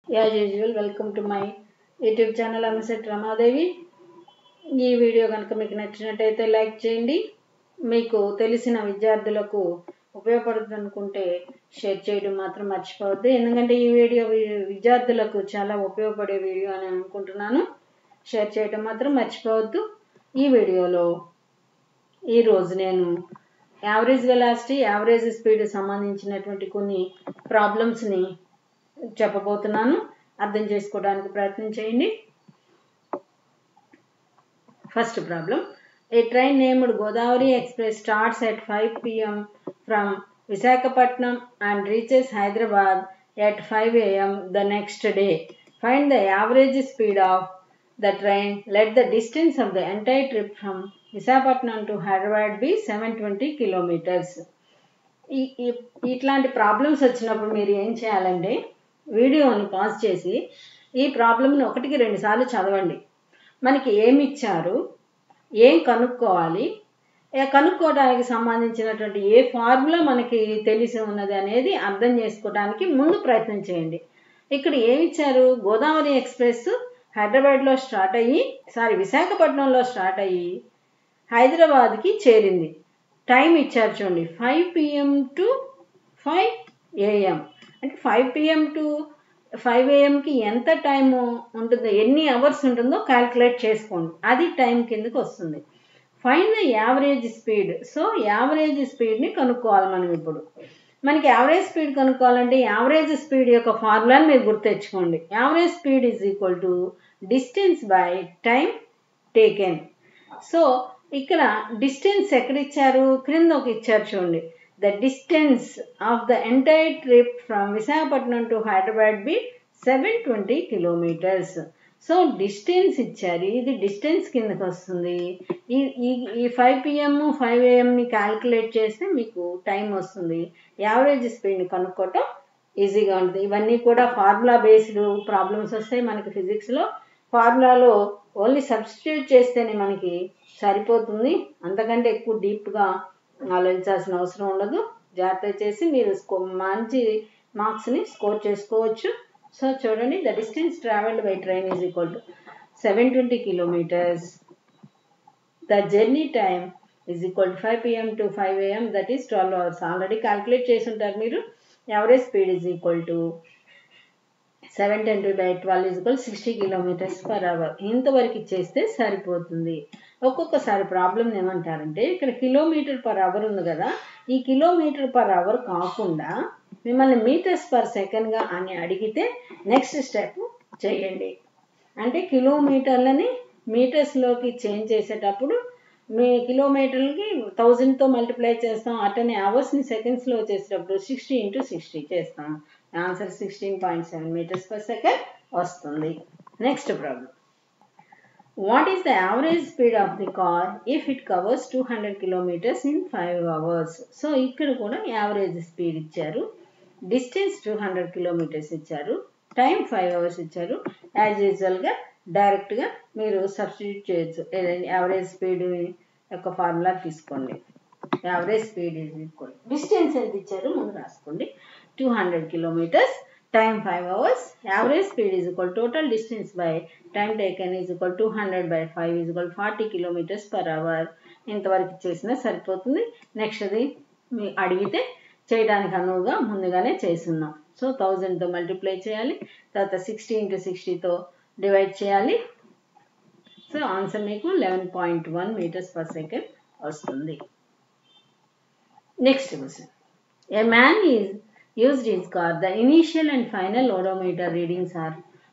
As usual welcome to my YouTube channel అమిసెట్ రమాదేవి. ఈ video కనుక మీకు నచ్చినట్టయితే లైక్ చేయండి. మీకు తెలిసిన విద్యార్థులకు ఉపయోగపడుతుంది అనుకుంటే షేర్ చేయడం మాత్రం మర్చిపోవద్దు. ఎందుకంటే ఈ వీడియో విద్యార్థులకు చాలా ఉపయోగపడే వీడియో అని అనుకుంటున్నాను. షేర్ చేయడం మాత్రం మర్చిపోవద్దు. ఈ వీడియోలో ఈరోజు నేను యావరేజ్ వెలాసిటీ, యావరేజ్ స్పీడ్ సంబంధించినటువంటి కొన్ని ప్రాబ్లమ్స్ని చెప్పబోతున్నాను. అర్థం చేసుకోవడానికి ప్రయత్నం చేయండి. First problem, a train named Godavari express starts at 5 p.m. from Visakhapatnam and reaches Hyderabad at 5 a.m. the next day. Find the average speed of the train. Let the distance of the entire trip from Visakhapatnam to Hyderabad be 720 kilometers. ఇట్లాంటి problems వచ్చినప్పుడు మీరు ఏం చేయాలంటే వీడియోని pause చేసి ఈ ప్రాబ్లమ్ని 1-2 సార్లు చదవండి. మనకి ఏమి ఇచ్చారు, ఏం కనుక్కోవాలి, కనుక్కోవడానికి సంబంధించినటువంటి ఏ ఫార్ములా మనకి తెలిసి ఉన్నది అనేది అర్థం చేసుకోవడానికి ముందు ప్రయత్నం చేయండి. ఇక్కడ ఏమి ఇచ్చారు, గోదావరి ఎక్స్ప్రెస్ హైదరాబాద్లో విశాఖపట్నంలో స్టార్ట్ అయ్యి హైదరాబాద్కి చేరింది. టైం ఇచ్చారు చూడండి, 5 p.m. to 5 a.m. అంటే 5 p.m. to 5 a.m.కి ఎంత టైము ఉంటుందో, ఎన్ని అవర్స్ ఉంటుందో క్యాల్కులేట్ చేసుకోండి. అది టైం కిందకి వస్తుంది. Find the average speed. So average స్పీడ్ని కనుక్కోవాలి మనం. ఇప్పుడు మనకి యావరేజ్ స్పీడ్ కనుక్కోవాలంటే యావరేజ్ స్పీడ్ యొక్క ఫార్ములాని మీరు గుర్తెచ్చుకోండి. Average speed is equal to distance by time taken. So ఇక్కడ డిస్టెన్స్ ఎక్కడ ఇచ్చారు, క్రింద ఒక ఇచ్చారు చూడండి. The distance of the entire trip from Visakhapatnam to Hyderabad be 720 kilometers. So distance ఇచ్చారు, ఇది డిస్టెన్స్ కిందకి వస్తుంది. ఈ 5 p.m. 5 a.m.ని క్యాల్కులేట్ చేస్తే మీకు టైం వస్తుంది. యావరేజ్ స్పీడ్ని కనుక్కోవటం ఈజీగా ఉంటుంది. ఇవన్నీ కూడా ఫార్ములా బేస్డ్ ప్రాబ్లమ్స్ వస్తాయి మనకి ఫిజిక్స్లో. ఫార్ములాలో ఓన్లీ సబ్స్టిట్యూట్ చేస్తేనే మనకి సరిపోతుంది. అంతకంటే ఎక్కువ డీప్గా ఆలోచించాల్సిన అవసరం ఉండదు. జాగ్రత్త చేసి మీరు మంచి మార్క్స్ని స్కోర్ చేసుకోవచ్చు. సో చూడండి, the distance travelled by train is equal to 720 kilometers. The journey time is equal to 5 p.m. to 5 a.m. That is 12 hours. Already calculate చేసి ఉంటారు మీరు. Average speed is equal to 720 by 12 is equal 60 kilometers per hour. ఇంతవరకు ఇచ్చేస్తే సరిపోతుంది. ఒక్కొక్కసారి problem ఏమంటారంటే ఇక్కడ kilometre per hour ఉంది కదా, ఈ కిలోమీటర్ పర్ అవర్ కాకుండా మిమ్మల్ని మీటర్స్ పర్ సెకండ్గా అని అడిగితే నెక్స్ట్ స్టెప్ చేయండి. అంటే కిలోమీటర్లని మీటర్స్లోకి చేంజ్ చేసేటప్పుడు మీ కిలోమీటర్లకి 1000తో మల్టిప్లై చేస్తాం. అటనే అవర్స్ని సెకండ్స్లో చేసేటప్పుడు 60 into 60 చేస్తాం. ఆన్సర్ 16.7 meters per second వస్తుంది. Next problem, what is the average speed of the car if it covers 200 kilometers in 5 hours. So ఇక్కడ కూడా యావరేజ్ స్పీడ్ ఇచ్చారు, డిస్టెన్స్ 200 kilometers ఇచ్చారు, టైం 5 hours ఇచ్చారు. యాజ్ యూజువల్గా డైరెక్ట్గా మీరు సబ్స్టిట్యూట్ చేయొచ్చు. యావరేజ్ స్పీడ్ యొక్క ఫార్ములా తీసుకోండి. Average speed is equal, distance ఎంత ఇచ్చారు ముందు రాసుకోండి, 200 kilometers, time 5 hours. Average speed is equal total distance by time taken is equal 200 by 5 is equal 40 kilometers per hour. ఇంతవరకు చేసినా సరిపోతుంది. నెక్స్ట్ది మీ అడిగితే చేయడానికి అనువుగా ముందుగానే చేస్తున్నాం. సో 1000తో మల్టిప్లై చేయాలి, తర్వాత 60 into 60తో డివైడ్ చేయాలి. సో ఆన్సర్ మీకు 11.1 meters per second వస్తుంది. Next question, a man is used his car. The initial and final odometer readings are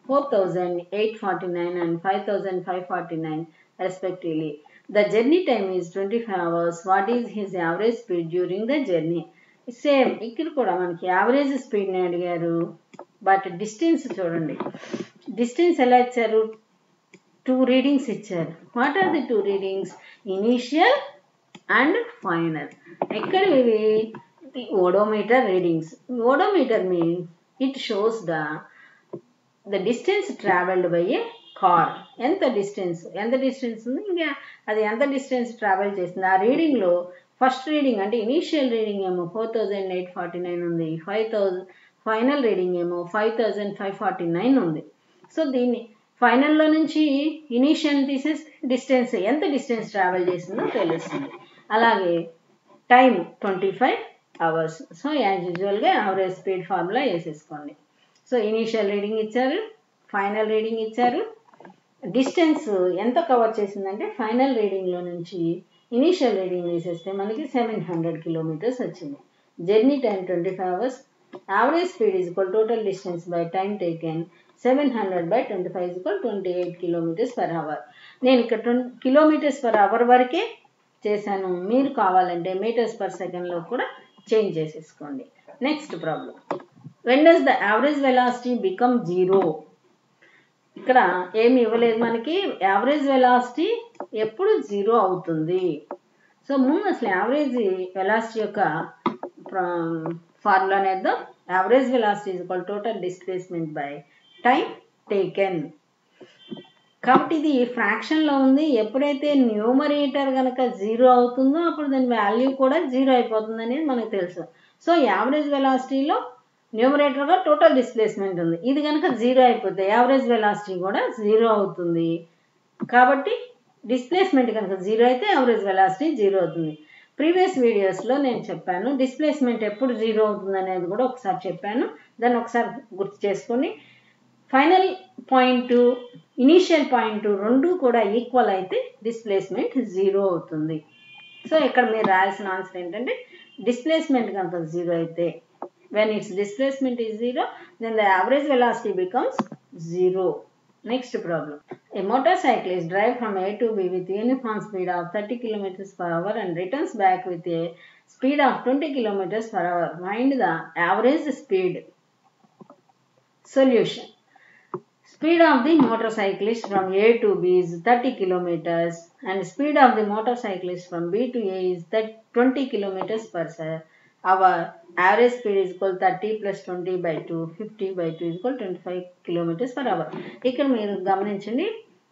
4,849 and 5,549 respectively. The journey time is 25 hours. What is his average speed during the journey? Same ఇక్కడ కూడా మనకి average స్పీడ్ని అడిగారు, but distance చూడండి. Distance ఎలా ఇచ్చారు, 2 readings ఇచ్చారు. What are the 2 readings? Initial and final. ఎక్కడ ఇవి? The odometer readings. Odometer means it shows the distance traveled by a car. ఎంత డిస్టెన్స్ ఉంది, ఇంకా అది ఎంత డిస్టెన్స్ ట్రావెల్ చేసింది. ఆ రీడింగ్లో ఫస్ట్ రీడింగ్ అంటే ఇనీషియల్ రీడింగ్ ఏమో 4,849 ఉంది, ఫైనల్ రీడింగ్ ఏమో 5549 ఉంది. సో దీన్ని ఫైనల్లో నుంచి ఇనీషియల్ తీసేస్తే డిస్టెన్స్ ఎంత డిస్టెన్స్ ట్రావెల్ చేసిందో తెలుస్తుంది. అలాగే టైం 25 hours. సో యాజ్ యూజువల్గా యావరేజ్ స్పీడ్ ఫార్ములా వేసేసుకోండి. సో ఇనీషియల్ రీడింగ్ ఇచ్చారు, ఫైనల్ రీడింగ్ ఇచ్చారు, డిస్టెన్స్ ఎంత కవర్ చేసిందంటే ఫైనల్ రీడింగ్లో నుంచి ఇనీషియల్ రీడింగ్ తీసేస్తే మనకి 700 kilometers వచ్చింది. Journey time 25 hours. Average speed is equal total distance by time taken 700/25 is equal 28 km/h. నేను ఇక్కడ km/h వరకే చేశాను. మీరు కావాలంటే మీటర్స్/సెకండ్లో కూడా చేంజ్ చేసేసుకోండి. Next problem, when does the average velocity become 0? ఇక్కడ ఏమి ఇవ్వలేదు మనకి. యావరేజ్ వెలాసిటీ ఎప్పుడు 0 అవుతుంది? సో ముందు అసలు యావరేజ్ వెలాసిటీ యొక్క ఫార్ములా నేద్దాం. Average velocity is equal total displacement by time taken. కాబట్టి ఇది ఫ్రాక్షన్లో ఉంది. ఎప్పుడైతే న్యూమరేటర్ కనుక 0 అవుతుందో అప్పుడు దాని వాల్యూ కూడా 0 అయిపోతుంది అనేది మనకు తెలుసు. సో యావరేజ్ వెలాసిటీలో న్యూమరేటర్గా టోటల్ డిస్ప్లేస్మెంట్ ఉంది. ఇది కనుక 0 అయిపోతే యావరేజ్ వెలాసిటీ కూడా 0 అవుతుంది. కాబట్టి డిస్ప్లేస్మెంట్ కనుక 0 అయితే యావరేజ్ వెలాసిటీ 0 అవుతుంది. ప్రీవియస్ వీడియోస్లో నేను చెప్పాను డిస్ప్లేస్మెంట్ ఎప్పుడు 0 అవుతుంది అనేది కూడా ఒకసారి చెప్పాను. దాన్ని ఒకసారి గుర్తు చేసుకొని ఫైనల్ పాయింట్ ఇనీషియల్ పాయింట్ రెండు కూడా ఈక్వల్ అయితే డిస్ప్లేస్మెంట్ 0 అవుతుంది. సో ఇక్కడ మీరు రాయాల్సిన ఆన్సర్ ఏంటంటే డిస్ప్లేస్మెంట్ కనుక 0 అయితే when its displacement is 0 then the average velocity becomes 0. Next problem, a motorcyclist drives from A to B with uniform speed of 30 km/h and returns back with a speed of 20 km/h. Find the average speed. Solution, speed of the motorcyclist from A to B is 30 km and speed of the motorcyclist from B to A is 20 km/h. Our average speed is equal 30 plus 20 by 2, 50 by 2 is equal 25 km/h. ఇక్కడ మీరు గమనించండి,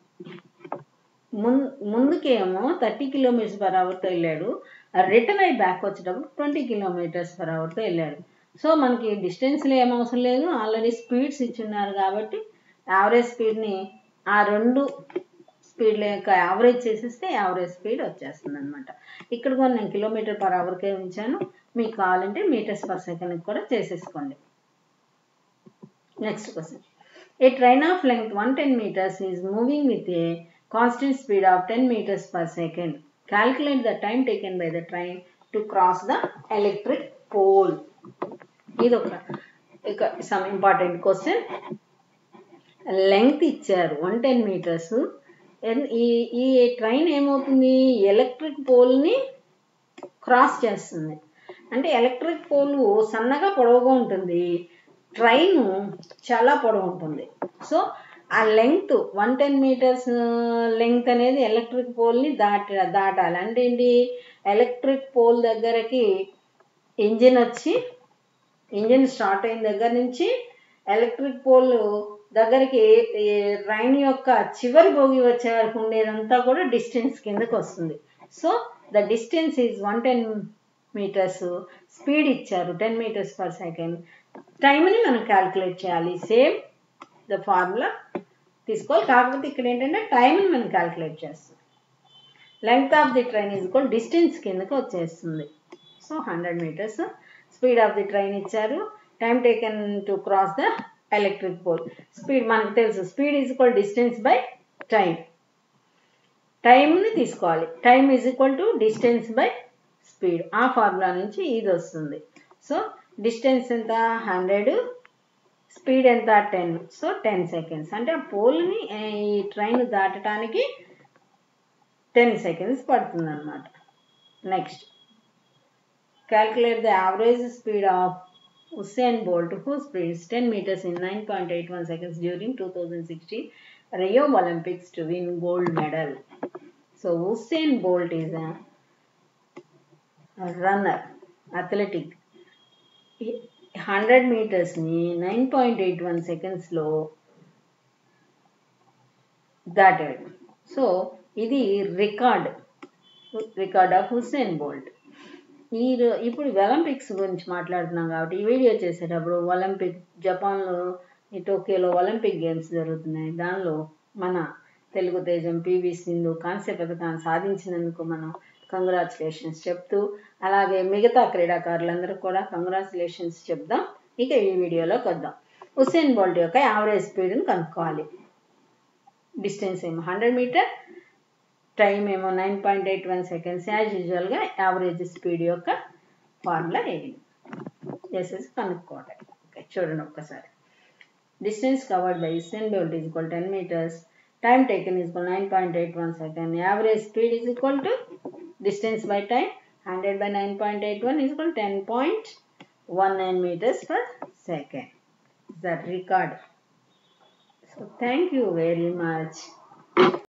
ముందుకేమో 30 km/hతో వెళ్ళాడు, return అయి back వచ్చేటప్పుడు 20 km/hతో వెళ్ళాడు. So మనకి డిస్టెన్స్లో ఏం అవసరం లేదు, ఆల్రెడీ స్పీడ్స్ ఇచ్చున్నారు కాబట్టి యావరేజ్ స్పీడ్ని ఆ రెండు స్పీడ్ల యొక్క యావరేజ్ చేసేస్తే యావరేజ్ స్పీడ్ వచ్చేస్తుంది అనమాట. ఇక్కడ కూడా నేను km/hకే ఉంచాను, మీకు కావాలంటే మీటర్స్/సెకండ్ కూడా చేసేసుకోండి. Next question, a train of length 110 meters is moving with a constant speed of 10 meters/second. Calculate the time taken by the train to cross the electric pole. ఇది ఒక సమ్ ఇంపార్టెంట్ క్వశ్చన్. లెంగ్త్ ఇచ్చారు 110 meters. ఈ train ఏమవుతుంది, electric పోల్ని cross చేస్తుంది. అంటే electric pole సన్నగా పొడవుగా ఉంటుంది, ట్రైన్ చాలా పొడవు ఉంటుంది. సో ఆ లెంగ్త్ 110 meters లెంగ్త్ అనేది ఎలక్ట్రిక్ పోల్ని దాటాలి. అంటే ఏంటి, ఎలక్ట్రిక్ పోల్ దగ్గరకి ఇంజిన్ స్టార్ట్ అయిన దగ్గర నుంచి ఎలక్ట్రిక్ పోల్ దగ్గరికి ట్రైన్ యొక్క చివరి బోగి వచ్చే వరకు ఉండేదంతా కూడా డిస్టెన్స్ కిందకి వస్తుంది. So the distance is 110 meters. Speed ఇచ్చారు 10 meters/second. టైంని మనం క్యాల్కులేట్ చేయాలి. సేమ్ ద ఫార్ములా తీసుకోవాలి, కాకపోతే ఇక్కడ ఏంటంటే టైంని మనం క్యాల్కులేట్ చేస్తాం. Length of the train is equal distance కిందకి వచ్చేస్తుంది. So 100 meters. Speed of the train ఇచ్చారు, time taken to cross the electric pole. Speed మనకు తెలుసు, speed is equal distance by time. టైంని తీసుకోవాలి, time is equal to distance by speed. ఆ formula నుంచి ఇది వస్తుంది. సో డిస్టెన్స్ ఎంత 100, స్పీడ్ ఎంత 10. So 10 seconds. అంటే ఆ పోల్ని ఈ ట్రైన్ దాటడానికి 10 seconds పడుతుంది అన్నమాట. Next, calculate the average speed of Usain Bolt, who sprints 10 meters in 9.81 seconds during 2016 Rio Olympics to win gold medal. So Usain Bolt is a runner, athletic. 100 meters ni 9.81 seconds లో దాటాడు. సో ఇది record of Usain Bolt. ఇప్పుడు Olympics గురించి మాట్లాడుతున్నాం కాబట్టి ఈ video చేసేటప్పుడు జపాన్లో ఈ టోక్యోలో ఒలింపిక్ గేమ్స్ జరుగుతున్నాయి. దానిలో మన తెలుగు తేజం పివి సింధు కాంస్య పథకాన్ని సాధించినందుకు మనం కంగ్రాచులేషన్స్ చెప్తూ, అలాగే మిగతా క్రీడాకారులందరూ కూడా కంగ్రాచులేషన్స్ చెప్దాం. ఇక ఈ వీడియోలోకి వద్దాం. ఉసేన్ బోల్ట్ యొక్క యావరేజ్ స్పీడ్ని కనుక్కోవాలి. డిస్టెన్స్ ఏమో 100 మీటర్, టైం ఏమో 9.81 సెకండ్స్. యాజ్ యూజువల్గా యావరేజ్ స్పీడ్ యొక్క ఫార్ములా వేసేసి కనుక్కోవాలి. ఓకే, చూడండి ఒక్కసారి. Distance covered by Usain Bolt is equal to 10 meters. Time taken is equal to 9.81 seconds. Average speed is equal to distance by time. 100 by 9.81 is equal to 10.19 meters per second. That record. So thank you very much.